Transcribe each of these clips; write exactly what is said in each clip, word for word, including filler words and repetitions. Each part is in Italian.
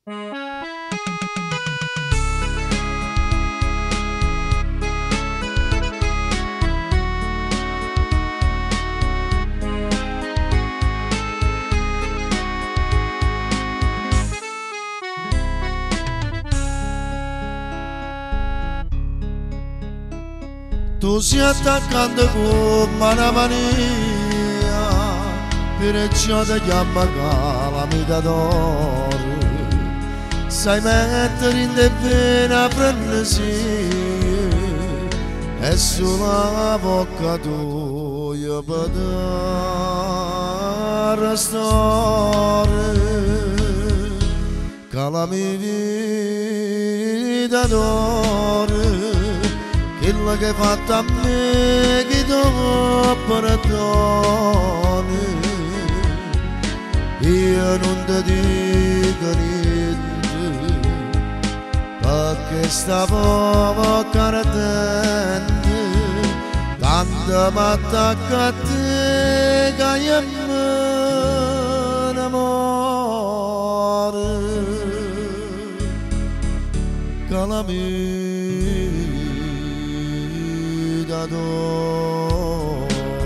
Tu stai attaccando come una mania, perciò ti chiama calamita d'oro. Sai mettere in te pena frenesia, e sulla bocca tua per restare. Calamita d'oro, quella che hai fatto a me che dopo perdoni. Io non ti dico niente, perché stavo cardente, tanto mi attacca a te che io mi innamoro. Calamita d'oro.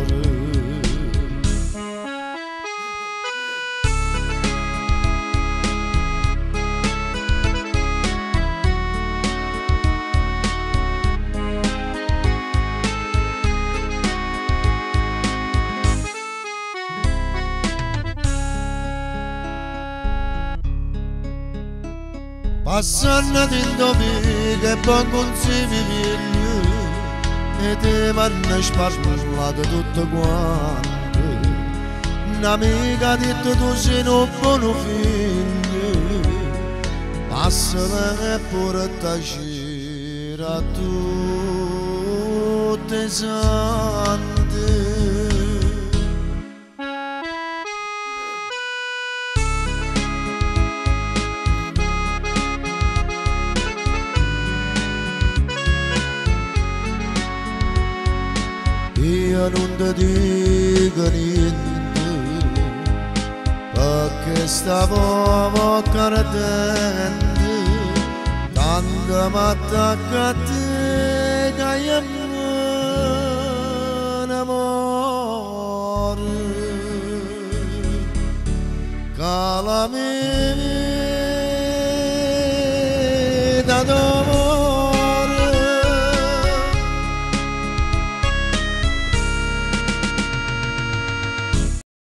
Passando dentro me che buon consiglio figlio, e te vanno spasmolato tutto quanto. Un'amica ha detto tu sei un buon figlio, passala e pure tacere a tutte le sante. Io non ti dico niente, perché stavo cardente, tanto mi attacca a te che io mi innamoro. Calamita